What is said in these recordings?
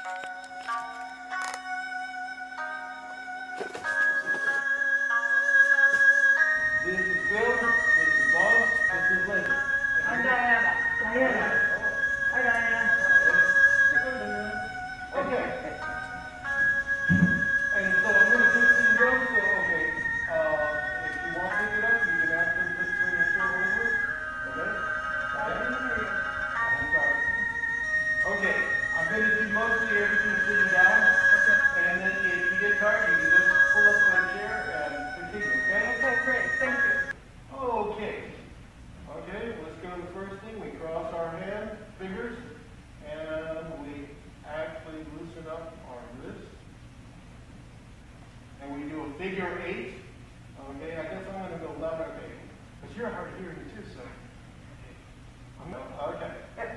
This is Phil, this is Bob, this is Linda. I'm Diana. Diana. Hi, Diana. Okay. And so I'm going to do some jokes, so okay. If you want to pick it up, you can ask them just bring your chair over. Okay? I'm sorry. Okay. I'm going to do mostly everything sitting down. Okay. And then if you get tired, you can just pull up my chair and continue, okay? Okay, great. Thank you. Okay. Okay, let's go to the first thing. We cross our fingers, and we actually loosen up our wrists. And we do a figure 8. Okay, I guess I'm going to go louder, okay? Because you're hard of hearing too, so. Okay.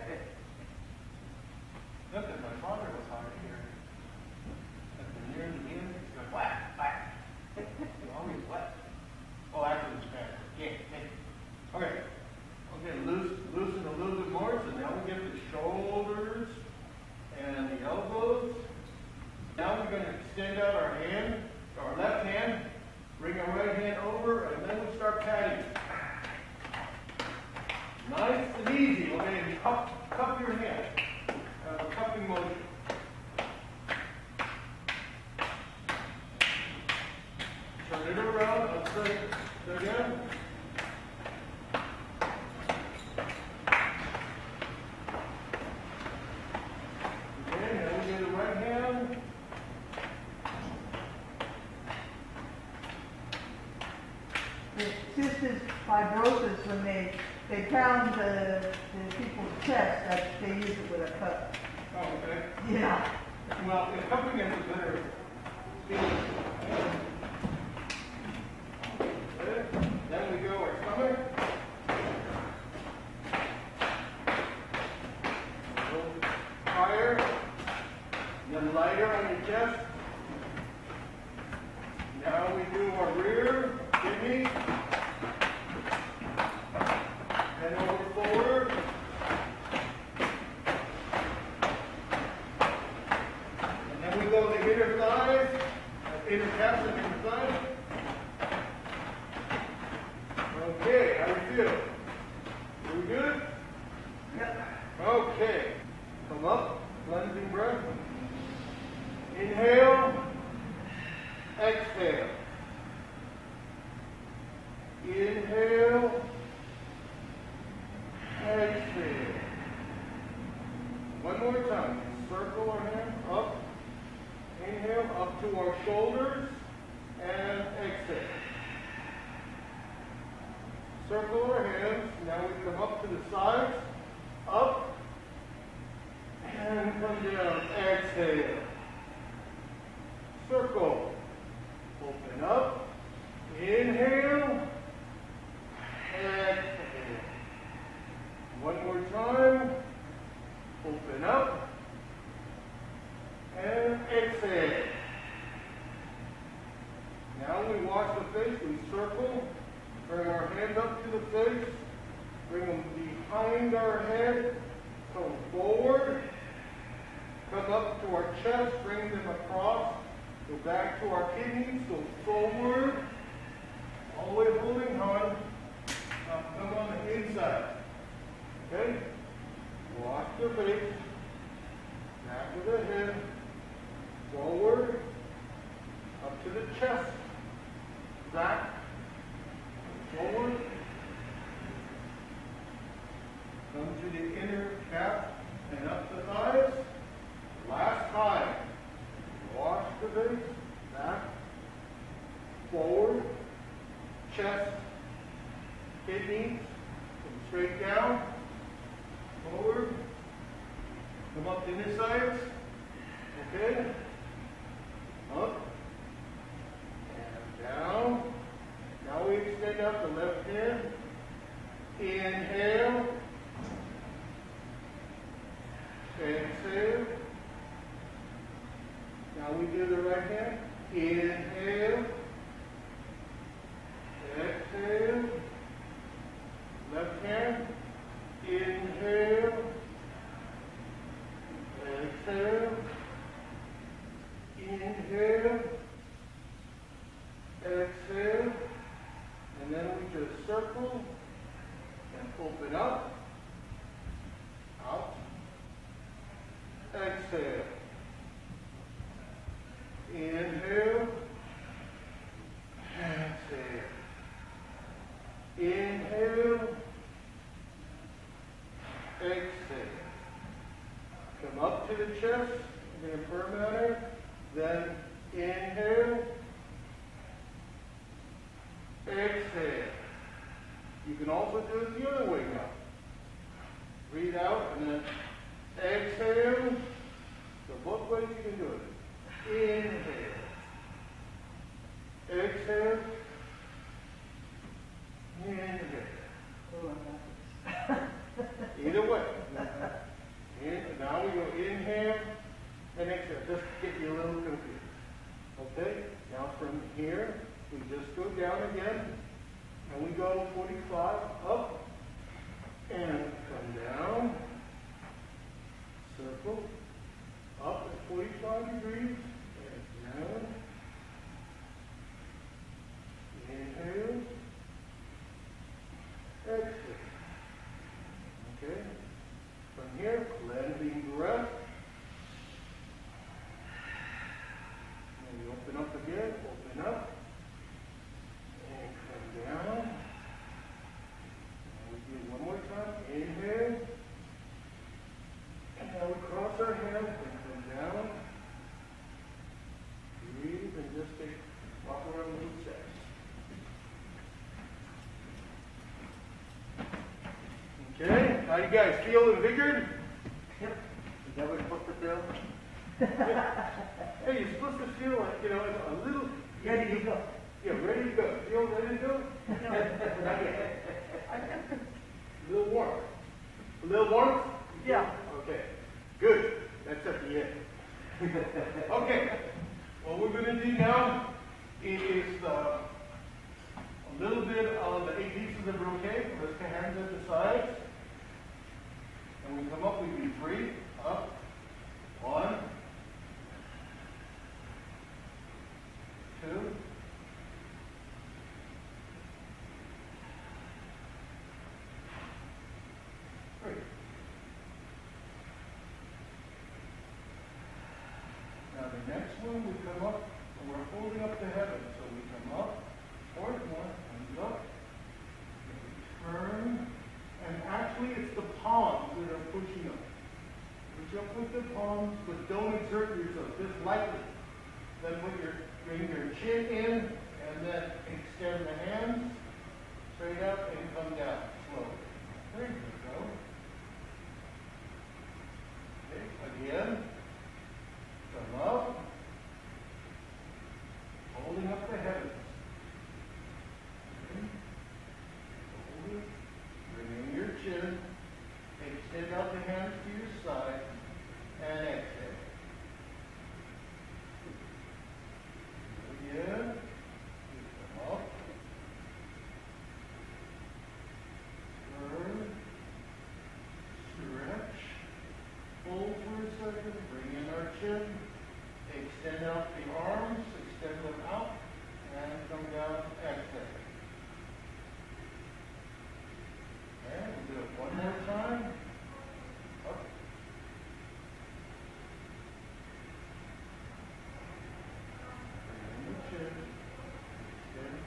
Look at my father was hard of hearing. At the near the end, he's going whack, whack. Always whack. Oh, actually, it's bad. Yeah. Okay. Okay, loosen a little bit more. So now we get the shoulders and the elbows. Now we're going to extend out our hand, our left hand, bring our right hand over, and then we start patting. Nice and easy. Okay, and cup your hand. Cupping motion. Turn it around. Let's do it again. Okay, now we do the right hand. It's cystic fibrosis when they pound the people's chest, that they use it with a cup. Oh, okay. Yeah. Well, if cupping is a better feeling. Okay. Then we go our stomach. A little higher. Then lighter on your chest. Now we do our rear, kidney. And over forward. And then we go to the inner thighs, inner calves and inner thighs. Okay, how do you feel? Are we good? Yep. Okay. Come up, cleansing breath. Inhale, exhale. Inhale, exhale. One more time. Circle our hand up. Inhale up to our shoulders and exhale. Circle our hands. Now we come up to the sides. Up and come down. Exhale. Circle. Open up. Inhale. Exhale. One more time. Open up. And exhale. Now we wash the face. We circle. Bring our hands up to the face. Bring them behind our head. Come forward. Come up to our chest. Bring them across. Go back to our kidneys. Go forward. All the way holding on. Now come on the inside. Okay? Wash the face. Back of the head. Forward. Up to the chest. Back. Forward. Come to the inner calf and up the thighs. Last time. Wash the face. Back. Forward. Chest. Kidneys. Come straight down. Forward. Come up the inner sides. Okay. Up. And down. Now we extend out the left hand. Inhale. Exhale. Now we do the right hand. Inhale. Exhale. Left hand. Inhale. Exhale. chest in a prayer manner. Then inhale. Exhale. You can also do it the other way now. Breathe out and then exhale. So both ways you can do it. Inhale. Exhale. Inhale. Either way. Now we go inhale and exhale. Just to get you a little confused. Okay? Now from here, we just go down again. And we go 45 up and come down. Circle. Up at 45 degrees. And down. Inhale. Exhale. Okay? From here, cleansing breath. And we open up again, open up. And come down. And we do it one more time. Inhale. And now we cross our hands and come down. Breathe and just walk around a little steps. Okay, how do you guys feel invigorated? Yep. Is that what you're supposed to feel? Hey, you're supposed to feel like, a little... Ready to go. Yeah, ready to go. Feel ready to go? No, not yet. A little warm. A little warm? Yeah. Okay, good. That's at the end. Okay, what we're going to do now is a little bit of the 8 pieces of brocade. Let's get hands at the sides. And we come up, we do 3, up, 1, 2, 3. Now the next one, we come up, and we're holding up to heaven. So we come up, fourth one, hands up, and we turn. And actually, it's the palms that are pushing up. Push up with the palms, but don't exert yourself, just lightly. Then bring your chin in, and then extend the hands straight up and come down slowly. There you go. Okay, again. Come up. Holding up the heavens. Okay. Hold it. Bring in your chin. Extend out the hands to your side. And exhale. Again. Come up. Turn. Stretch. Hold for a second. Bring in our chin. Extend out the arms. Extend them out. And come down. Exhale. And we'll do it one more time. Up. Bring in the chin. Extend.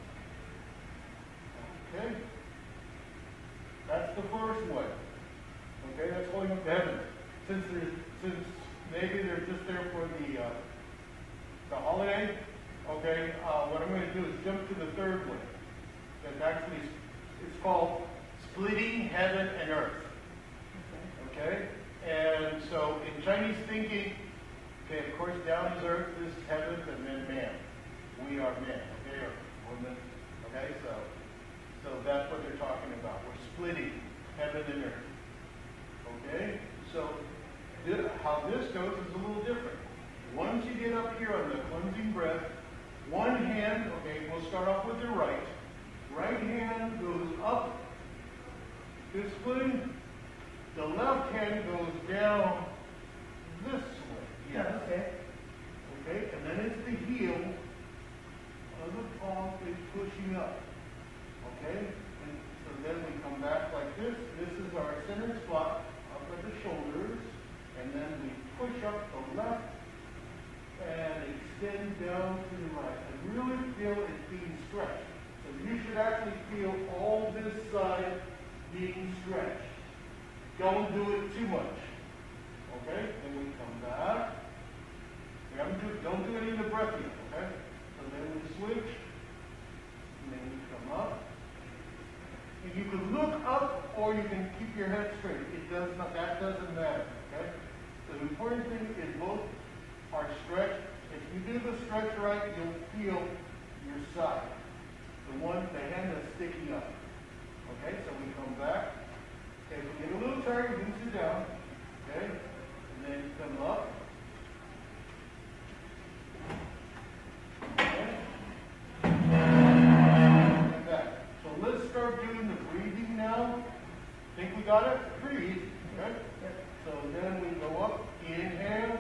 Okay. That's the first one. Okay, that's holding up the heavens. Since maybe they're just there for the holiday, okay, what I'm going to do is jump to the third one. That's actually, it's called splitting heaven and earth. Okay? And so in Chinese thinking, okay, of course, down is earth, this is heaven, and then man. We are men, okay, or women. Okay, so that's what they're talking about. We're splitting heaven and earth. Okay? So how this goes is a little different. Once you get up here on the cleansing breath, one hand, okay, we'll start off with the right. Right hand goes up this way. The left hand goes down this way. Yes. Okay. Okay, and then it's the heel of the palm is pushing up. Okay? And so then we come back like this. This is our center spot up at the shoulders. And then we push up the left and extend down to the right. And really feel it being stretched. So you should actually feel all this side being stretched. Don't do it too much. Okay? Then we come back. Don't do any of the breath yet, okay? So then we switch. And then we come up. And you can look up or you can keep your head straight. That doesn't matter, okay? So the important thing is both are stretched. If you do the stretch right, you'll feel your side. The hand that's sticking up. Okay, so we come back. Okay, if we get a little tired, you can sit down. Okay, and then come up. Okay. And back. So let's start doing the breathing now. Think we got it? Breathe. Okay? So then we go up, inhale.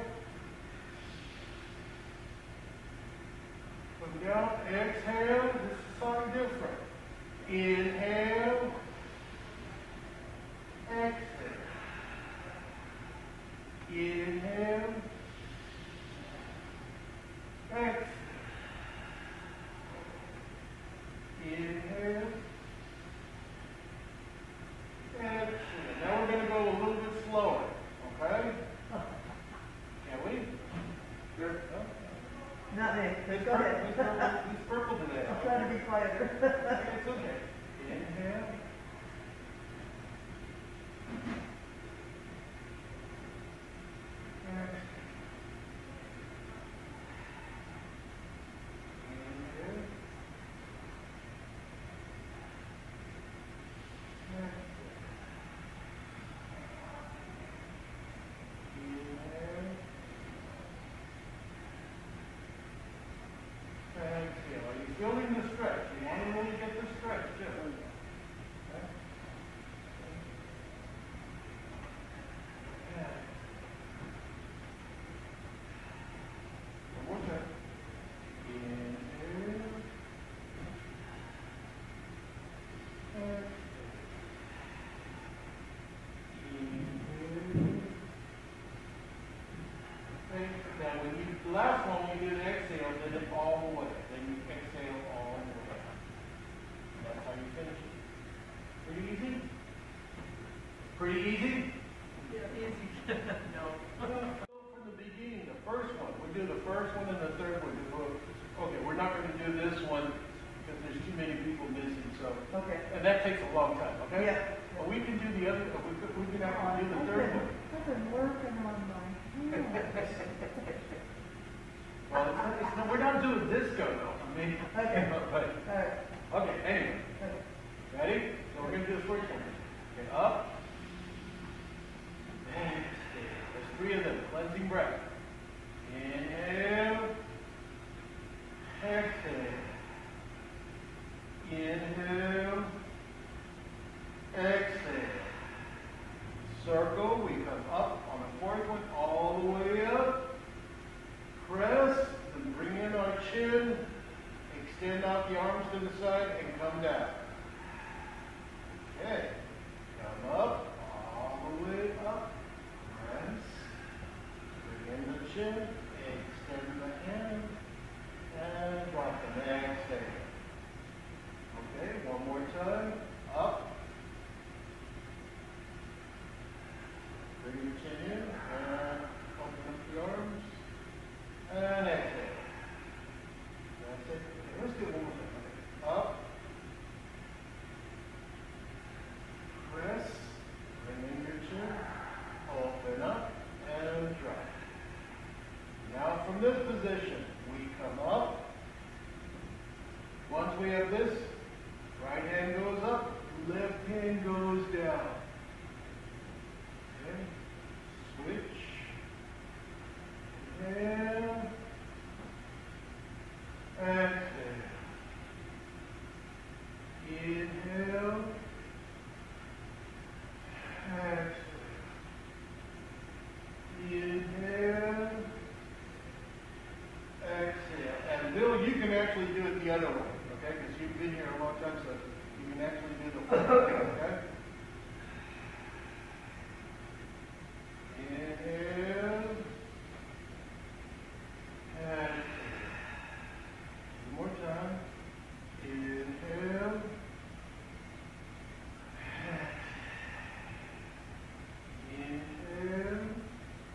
Come down, exhale. This is something different. Inhale. Exhale. Inhale. Exhale. Inhale. Exhale. Now we're going to go a little bit slower. Okay? Can we? Good. Not me. It's Go ahead. purple today. I'll try to be quieter. It's okay. Inhale. Exhale. Inhale. Exhale. Are you feeling the stretch? You want to really get the stretch too. Okay? Yeah. One more time. Inhale. Exhale. Now, the last one we did exhale, then it all the way. Then you exhale all the way. That's how you finish it. Pretty easy? Pretty easy? Yeah, easy. No. Go from the beginning, the first one. We do the first one and the third one. Okay, we're not going to do this one because there's too many people missing. So, Okay. and that takes a long time. Okay. Yeah. Well, we can do the other. We can actually do the third one. I've been working on my hands. Well, we're not doing this go though. I mean, Okay. but, All right. okay. Anyway, Okay. ready? So we're going to do the first one. Okay, up. And exhale. There's three of them. Cleansing breath. Inhale. Exhale. Inhale. Exhale. Circle. We come up on the fourth one all the way up. Press and bring in our chin. Extend out the arms to the side and come down. Okay. Come up. All the way up. Press. Bring in the chin. Extend the hand. And drop them. Exhale. Okay. One more time. Up. Bring your chin in and open up the arms. And exhale. That's it. Okay, let's do it one more time. Okay. Up. Press. Bring in your chin. Open up and drop. Now from this position, we come up. Once we have this, right hand goes up, left hand goes down. Okay. Switch. Inhale. Exhale. Inhale. Exhale. Inhale. Exhale. And Bill, you can actually do it the other way, okay? Because you've been here a long time, so you can actually do the full thing, okay? Inhale. Exhale. One more time. Inhale. Exhale. Inhale.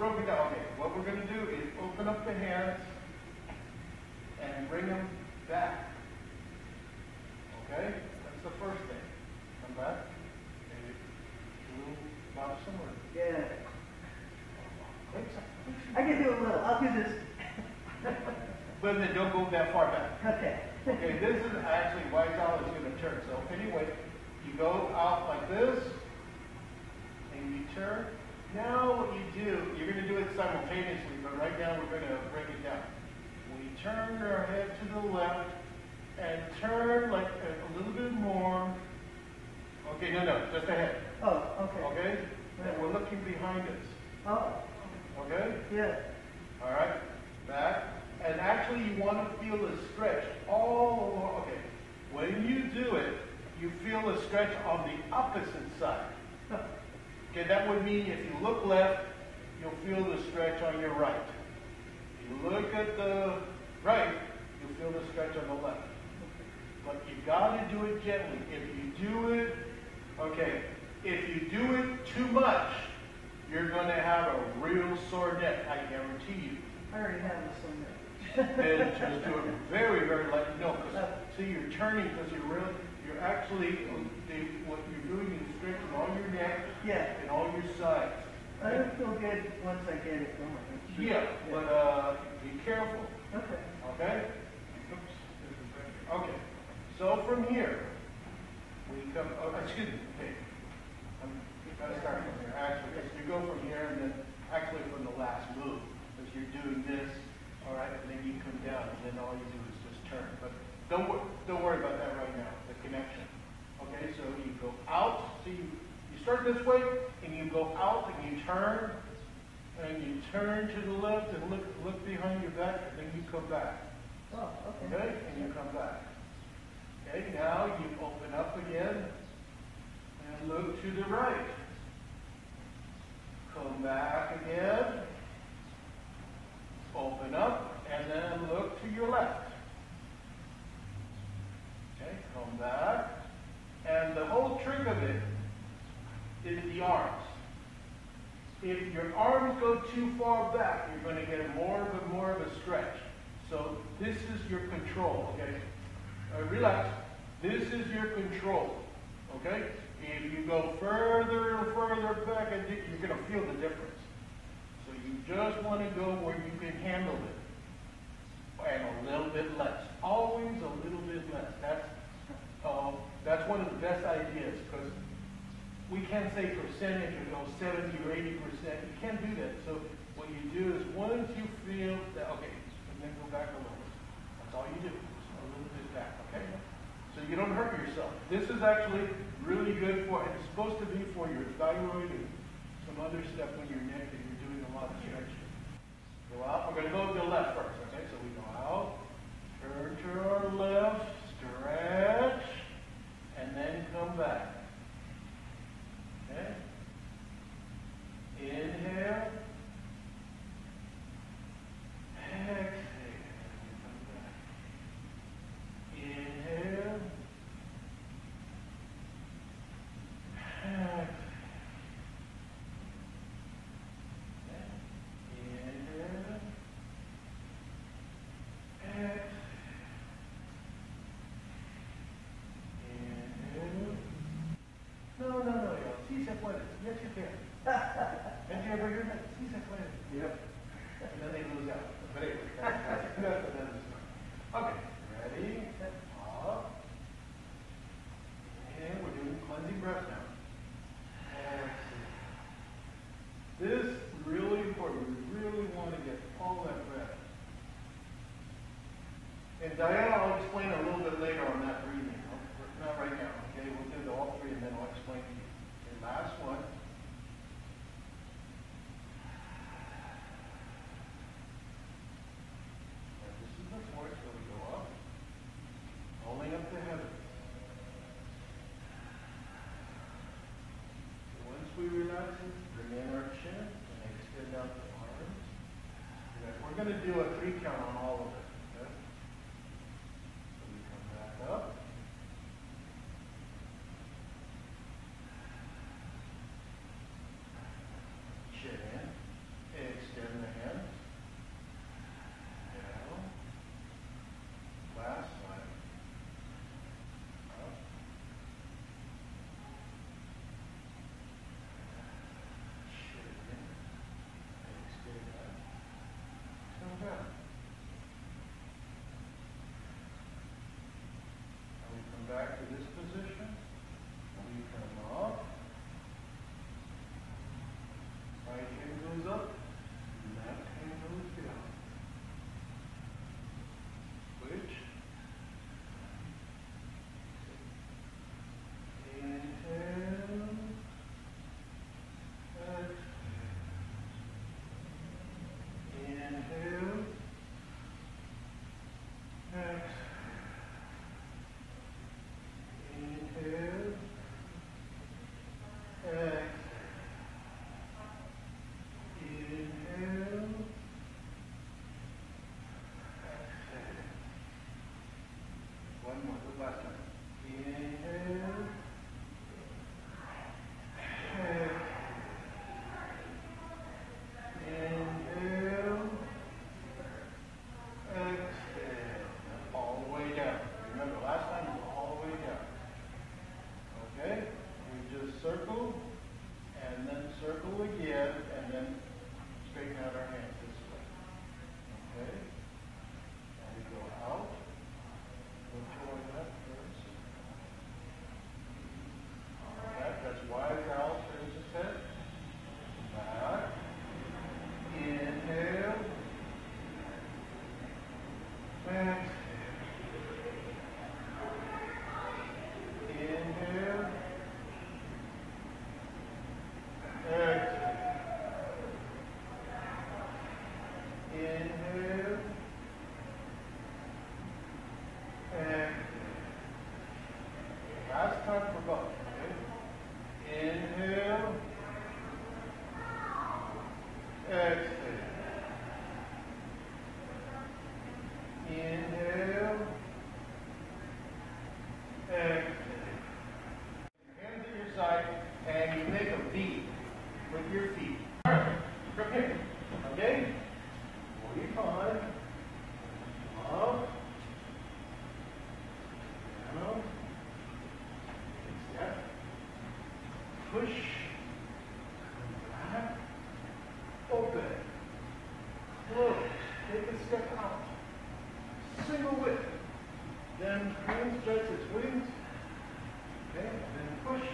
broken down. Okay, what we're going to do is open up the hands and bring them back. Okay? That's the first thing. Come back. Okay. A little about somewhere. Yeah. I can do a little. I'll do this. But then don't go that far back. Okay. Okay, this is actually why John is going to turn. So anyway, you go out like this, and you turn. Now what you do, you're going to do it simultaneously, but right now we're going to break it down. We turn our head to the left, and turn like a little bit more. Okay, no, just ahead. Oh, okay. Okay? And we're looking behind us. Oh, Okay? yeah. All right, back. And actually you want to feel the stretch all along. Okay, when you do it, you feel the stretch on the opposite side. Okay, that would mean if you look left, you'll feel the stretch on your right. If you look at the right, you'll feel the stretch on the left. But you got to do it gently. If you do it, okay, if you do it too much, you're going to have a real sore neck, I guarantee you. I already have this one there. Then just do it very, very lightly. No, because see, you're turning because you're actually, what you're doing is stretching all your neck and all your sides. I don't feel good once I get it going. Yeah, but be careful. Okay. Okay? Okay. So from here, we come, excuse me, okay. You've got to start from here. Actually, because you go from here and then actually from the last move. Because you're doing this, all right, and then you come down, and then all you do is just turn. But don't worry about that right now, the connection. Okay, so you go out, so you start this way, and you go out, and you turn to the left, and look behind your back, and then you come back. Oh, okay. Okay, and you come back. Okay, now you open up again, and look to the right. Come back again. Open up, and then look to your left. Okay, come back. And the whole trick of it is the arms. If your arms go too far back, you're going to get more of a stretch. So this is your control, okay? Relax. This is your control, okay? If you go further and further back, you're going to feel the difference. So you just want to go where you can handle it. And a little bit less. Always a little bit less. That's one of the best ideas, because we can't say percentage or go 70 or 80%. You can't do that. So what you do is once you feel that, okay, and then go back a little bit. That's all you do. Just a little bit back, okay? So you don't hurt yourself. This is actually really good for, it's supposed to be for your thyroid and some other stuff on your neck that you're doing a lot of stretching. Go out. We're going to go to the left first, okay? So we go out, turn to our left, stretch, and then come back. Okay? Inhale. Exhale. Come back. Inhale. Exhale. Inhale. Exhale. Inhale. No, y'all. Sí se puede. Yes, you can. Did you ever hear that? Sí se puede. Yep. And then they lose out. But anyway, that's another story. Okay, ready? Up. And we're doing cleansing breath now. Exhale. This is really important. We really want to get all that breath. And Diana, I'll explain a little bit later on that breathing. Not right now, okay? We'll do all three and then I'll explain to you. Okay, last one. And this is the fourth, so we go up. Holding up the heavens. So once we relax it, bring in our chin and extend out the arms. Okay, we're going to do a 3 count on all of it. Okay? So we come back up. Chin in, up, left hand goes down. Switch. Inhale. Exhale. Inhale. Exhale. Inhale. Exhale. Inhale. Exhale. One more, the last time. Inhale. Exhale. Inhale. Exhale. All the way down. Remember, last time you were all the way down. Okay? We just circle, and then circle again, and then straighten out our hands this way. Okay? And we go out. Look toward that first. Back. That's wide out. There's the head. Back. Inhale. Exhale. Inhale. Exhale. Inhale. Exhale. Last time for both. Okay? Inhale. Exhale. Inhale. Exhale. Your hands at your side, and you make a V with your feet. Okay? Okay? 45. Up. Down. Step. Push. Back. Open. Close. Take a step out. Single width. Then hand stretch its wings. Okay, then push.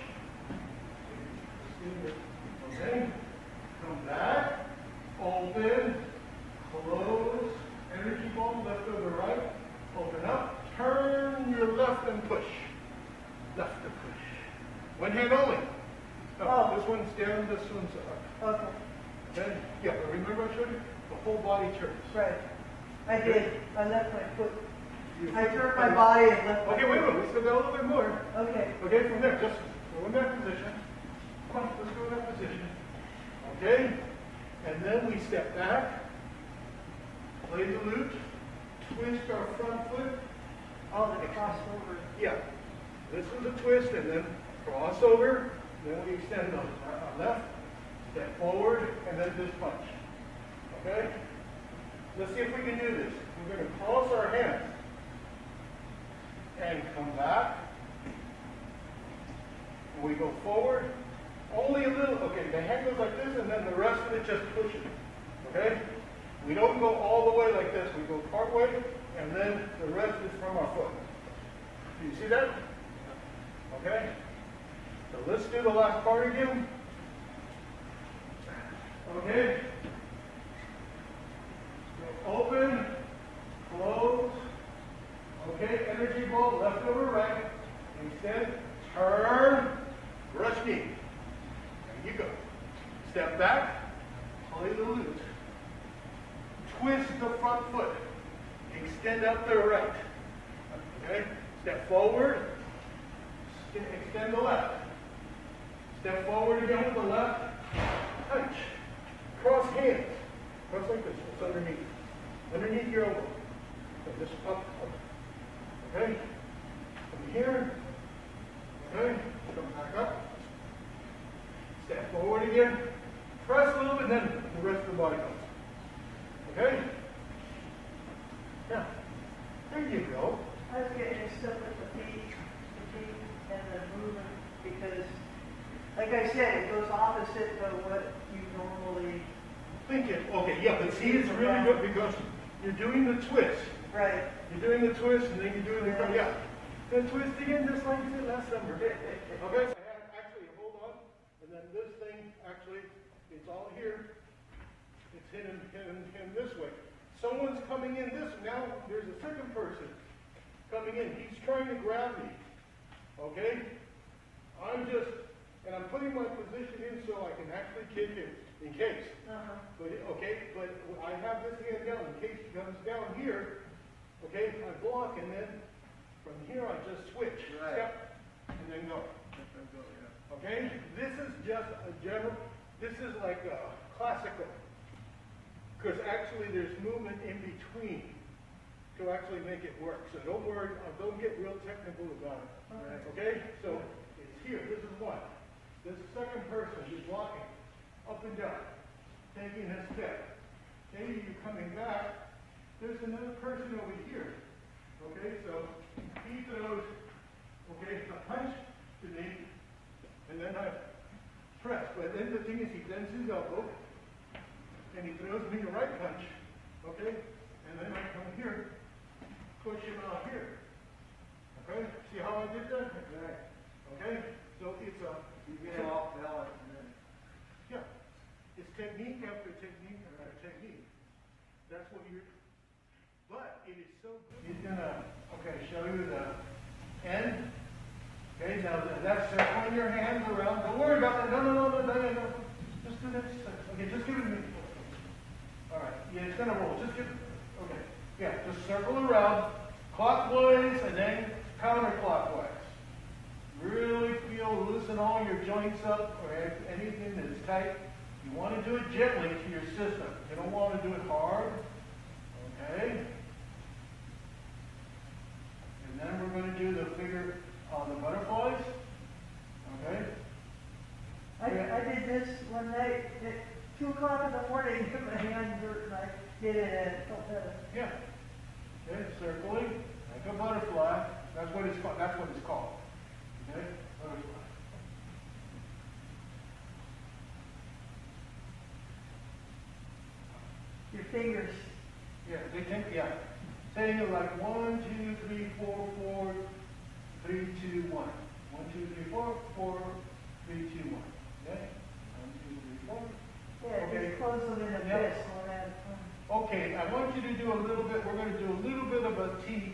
Okay. Come back. Open. Close. Energy ball left over right. Open up. Turn your left and push. Left to push. One hand only. Oh. This one's down, this one's up. Okay, Okay? Yeah, but remember I showed you? The whole body turns. right. I did. I left my foot. You- I turned my body and left my Okay, wait a foot. minute. We still got a little bit more. Okay. Okay, from there, just go in that position. Come on, let's go in that position. Okay? And then we step back, play the lute, twist our front foot. Oh, the crossover. Yeah. This was a twist, and then cross over. Then we extend on our left, step forward, and then just punch. Okay? Let's see if we can do this. We're going to cross our hands and come back. We go forward, only a little. Okay, the hand goes like this, and then the rest of it just pushes. Okay? We don't go all the way like this. We go part way, and then the rest is from our foot. Do you see that? Okay? So let's do the last part again. Okay? So open, close. Okay, energy ball, left over right. Extend, turn, brush knee. There you go. Step back, play the lute. Twist the front foot. Extend out the right. Okay? Step forward. Extend the left. Step forward again with the left. Touch. Cross hands. Cross like this. It's underneath. Underneath your elbow. So just up, up. Okay? From here. Okay? Come back up. Step forward again. Press a little bit, then the rest of the body comes. Okay? Now, there you go. I was getting mixed up with the feet and the movement because, like I said, it goes opposite of what you normally. Think it. Okay, yeah, but see, it's really good because you're doing the twist. Right. You're doing the twist, and then you're doing the yeah. Then twist again, just like you did last summer. Okay. So actually, hold on, and then this thing actually, it's all here. it's him this way. Someone's coming in this, now there's a second person coming in. He's trying to grab me, okay? And I'm putting my position in so I can actually kick him, in case. But I have this hand down in case he comes down here, okay? I block, and then from here I just switch, step, and then go. Okay? This is just a general, this is like a classical. Because actually there's movement in between to actually make it work. So don't worry, don't get real technical about it. Okay? So it's here, this is one. This second person is walking up and down, taking a step. Okay, you're coming back. There's another person over here. Okay, so he throws, a punch to me, and then I press. But then the thing is, he bends his elbow, and he throws me a right punch. Okay, and then I come here, push him out here. Okay, see how I did that? Okay, so it's a... You get off balance and then... Yeah, it's technique after technique after technique. That's what you're... But it is so good. He's gonna, show you the end. Okay, now that's circling your hands around. Don't worry about that. No. Just do this. Okay, just give it to me. All right, yeah, it's gonna roll. Just give it, okay. Yeah, just circle around, clockwise and then counterclockwise. Really loosen all your joints up or anything that's tight. You want to do it gently to your system. You don't want to do it hard. Okay? And then we're going to do the figure on the butterflies. Okay? I did this one night at 2 o'clock in the morning. My hands hurt and I did it and it felt better. Yeah. Okay, circling like a butterfly. That's what it's called. That's what it's called. Okay? Butterfly. Your fingers. Yeah, they think, saying it like 1, 2, 3, 4, 4, 3, 2, 1. 1, 2, 3, 4, 4, 3, 2, 1. Okay? 1, 2, 3, 4. Yeah, Okay. just close them in a fist. Okay, I want you to do a little bit, we're going to do a little bit of a T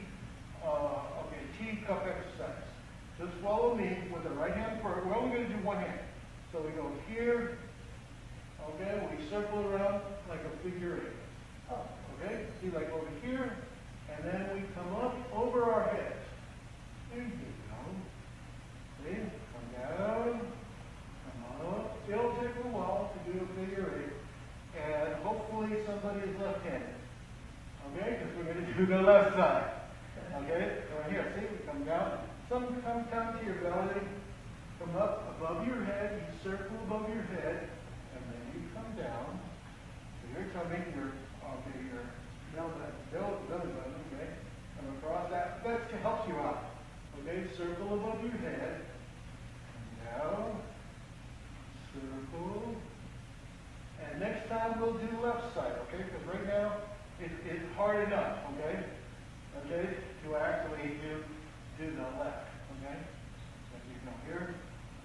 cup exercise. Just follow me with the right hand first. We're only going to do one hand. So we go here, okay, we circle around like a figure 8. Okay, see, like over here, and then we come up over our heads. There you go. See, come down, come up. It'll take a while to do a figure 8, and hopefully somebody is left-handed. Okay, because we're going to do the left side. Okay, so here, see, we come down. Some come down to your belly, come up above your head, you circle above your head, and then you come down. So you're coming, your belly button, okay? Come across that helps you out. Okay, circle above your head, and down, circle. And next time we'll do left side, okay? Because right now it's hard enough, okay? Okay, to actually do the left, okay? So you come here.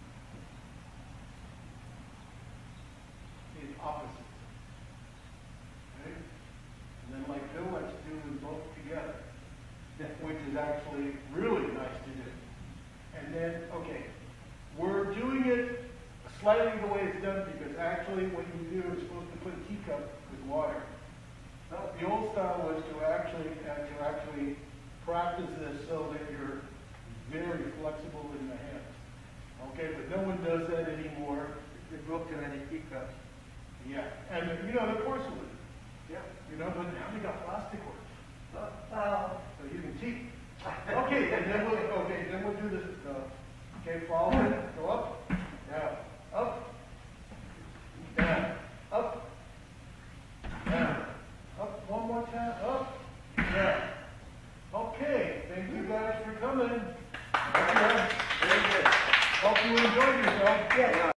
The opposite. Okay? And then like Bill likes to do them both together, which is actually really nice to do. And then, okay, we're doing it slightly the way it's done because actually what you do is supposed to put a teacup with water. The old style was to actually practice this so that you're very flexible in the hands. Okay, but no one does that anymore. They broke too many teacups. Yeah, and the porcelain. Yeah, but now they got plastic ones. So you can teach. Okay, and then we'll do this. Okay, follow it. Go up, down, up, down, up, down. Up, one more time, up, down. Okay, thank you guys for coming. Very good. Hope you enjoyed yourself. Yes.